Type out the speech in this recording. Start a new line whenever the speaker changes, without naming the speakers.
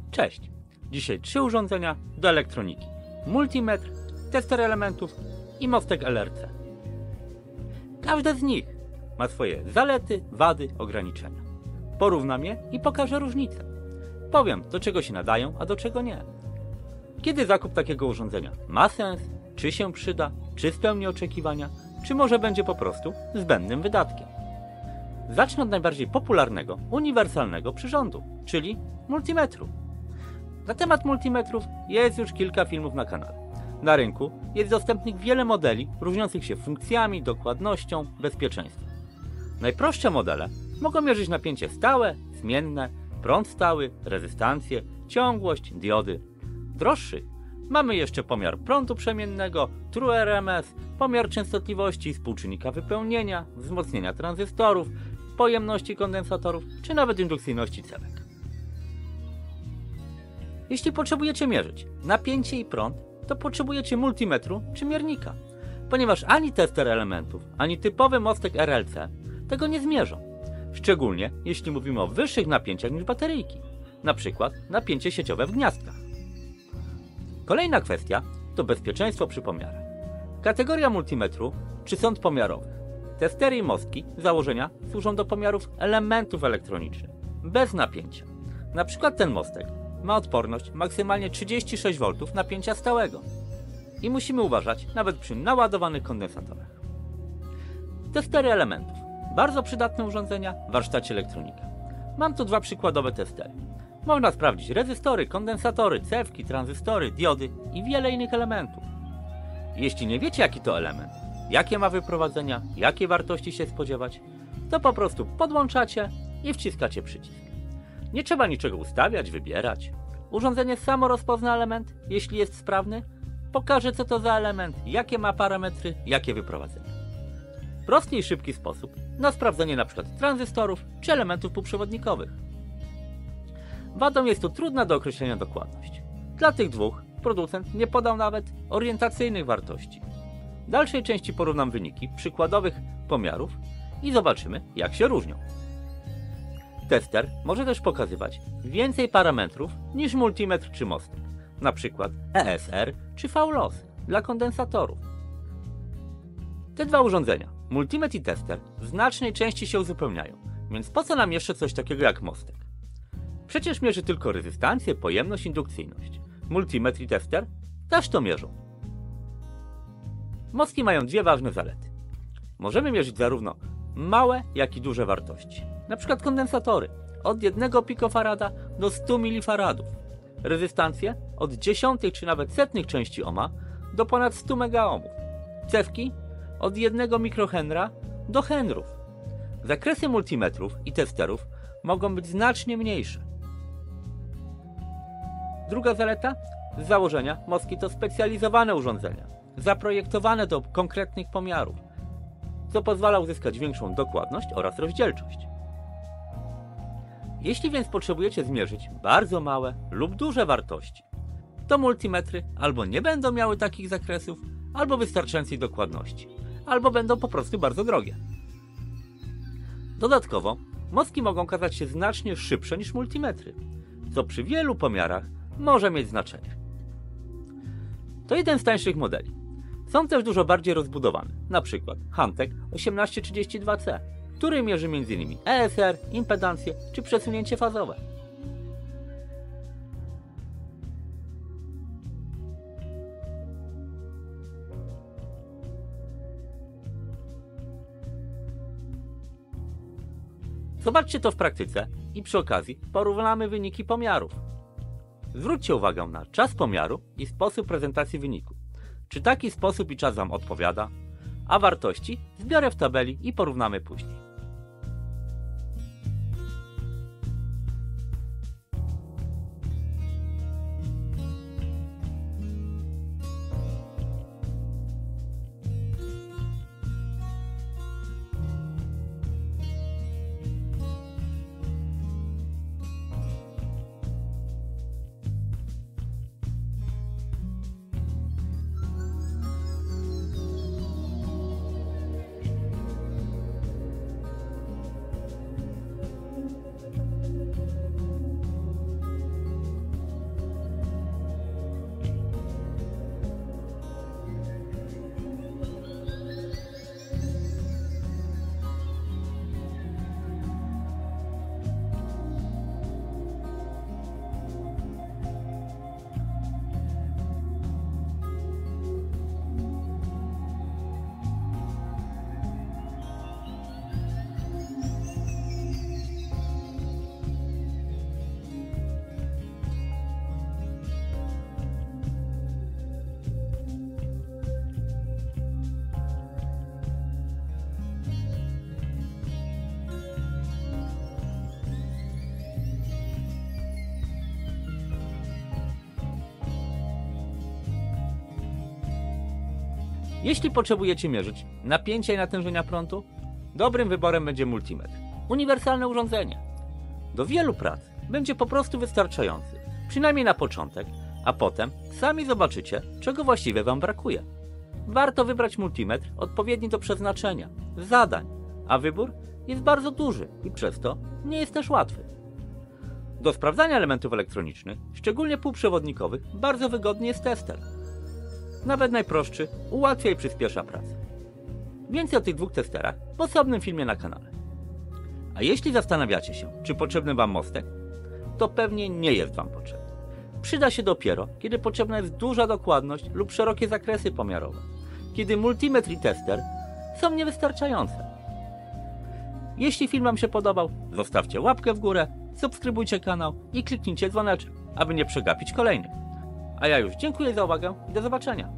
Cześć! Dzisiaj 3 urządzenia do elektroniki. Multimetr, tester elementów i mostek LRC. Każde z nich ma swoje zalety, wady, ograniczenia. Porównam je i pokażę różnice. Powiem, do czego się nadają, a do czego nie. Kiedy zakup takiego urządzenia ma sens, czy się przyda, czy spełni oczekiwania, czy może będzie po prostu zbędnym wydatkiem. Zacznę od najbardziej popularnego, uniwersalnego przyrządu, czyli multimetru. Na temat multimetrów jest już kilka filmów na kanale. Na rynku jest dostępnych wiele modeli różniących się funkcjami, dokładnością, bezpieczeństwem. Najprostsze modele mogą mierzyć napięcie stałe, zmienne, prąd stały, rezystancję, ciągłość, diody. Droższych mamy jeszcze pomiar prądu przemiennego, TrueRMS, pomiar częstotliwości, współczynnika wypełnienia, wzmocnienia tranzystorów, pojemności kondensatorów, czy nawet indukcyjności cewek. Jeśli potrzebujecie mierzyć napięcie i prąd, to potrzebujecie multimetru czy miernika, ponieważ ani tester elementów, ani typowy mostek RLC tego nie zmierzą, szczególnie jeśli mówimy o wyższych napięciach niż bateryjki, np. napięcie sieciowe w gniazdkach. Kolejna kwestia to bezpieczeństwo przy pomiarach. Kategoria multimetru czy sąd pomiarowy. Testery i mostki z założenia służą do pomiarów elementów elektronicznych, bez napięcia. Na ten mostek ma odporność maksymalnie 36 V napięcia stałego i musimy uważać nawet przy naładowanych kondensatorach. Testery elementów. Bardzo przydatne urządzenia w warsztacie elektronika. Mam tu 2 przykładowe testery. Można sprawdzić rezystory, kondensatory, cewki, tranzystory, diody i wiele innych elementów. Jeśli nie wiecie, jaki to element, jakie ma wyprowadzenia, jakie wartości się spodziewać, to po prostu podłączacie i wciskacie przycisk. Nie trzeba niczego ustawiać, wybierać. Urządzenie samo rozpozna element, jeśli jest sprawny, pokaże, co to za element, jakie ma parametry, jakie wyprowadzenia. Prosty i szybki sposób na sprawdzenie np. tranzystorów czy elementów półprzewodnikowych. Wadą jest to trudna do określenia dokładność. Dla tych dwóch producent nie podał nawet orientacyjnych wartości. W dalszej części porównam wyniki przykładowych pomiarów i zobaczymy, jak się różnią. Tester może też pokazywać więcej parametrów niż multimetr czy mostek, np. ESR czy V-loss dla kondensatorów. Te 2 urządzenia, multimetr i tester, w znacznej części się uzupełniają, więc po co nam jeszcze coś takiego jak mostek? Przecież mierzy tylko rezystancję, pojemność, indukcyjność. Multimetr i tester też to mierzą. Mostki mają 2 ważne zalety. Możemy mierzyć zarówno małe, jak i duże wartości. Np. kondensatory od 1 pikofarada do 100 milifaradów. Rezystancję od dziesiątych czy nawet setnych części ohma do ponad 100 megaohmów. Cewki od 1 mikrohenra do henrów. Zakresy multimetrów i testerów mogą być znacznie mniejsze. Druga zaleta? Z założenia mostki to specjalizowane urządzenia, zaprojektowane do konkretnych pomiarów, co pozwala uzyskać większą dokładność oraz rozdzielczość. Jeśli więc potrzebujecie zmierzyć bardzo małe lub duże wartości, to multimetry albo nie będą miały takich zakresów, albo wystarczającej dokładności, albo będą po prostu bardzo drogie. Dodatkowo, mostki mogą okazać się znacznie szybsze niż multimetry, co przy wielu pomiarach może mieć znaczenie. To jeden z tańszych modeli. Są też dużo bardziej rozbudowane, np. Hantek 1832C, który mierzy m.in. ESR, impedancję czy przesunięcie fazowe. Zobaczcie to w praktyce i przy okazji porównamy wyniki pomiarów. Zwróćcie uwagę na czas pomiaru i sposób prezentacji wyniku. Czy taki sposób i czas Wam odpowiada? A wartości zbiorę w tabeli i porównamy później. Jeśli potrzebujecie mierzyć napięcia i natężenia prądu, dobrym wyborem będzie multimetr. Uniwersalne urządzenie. Do wielu prac będzie po prostu wystarczający, przynajmniej na początek, a potem sami zobaczycie, czego właściwie Wam brakuje. Warto wybrać multimetr odpowiedni do przeznaczenia, zadań, a wybór jest bardzo duży i przez to nie jest też łatwy. Do sprawdzania elementów elektronicznych, szczególnie półprzewodnikowych, bardzo wygodny jest tester. Nawet najprostszy ułatwia i przyspiesza pracę. Więcej o tych dwóch testerach w osobnym filmie na kanale. A jeśli zastanawiacie się, czy potrzebny Wam mostek, to pewnie nie jest Wam potrzebny. Przyda się dopiero, kiedy potrzebna jest duża dokładność lub szerokie zakresy pomiarowe, kiedy multimetr i tester są niewystarczające. Jeśli film Wam się podobał, zostawcie łapkę w górę, subskrybujcie kanał i kliknijcie dzwoneczek, aby nie przegapić kolejnych. A ja już dziękuję za uwagę i do zobaczenia.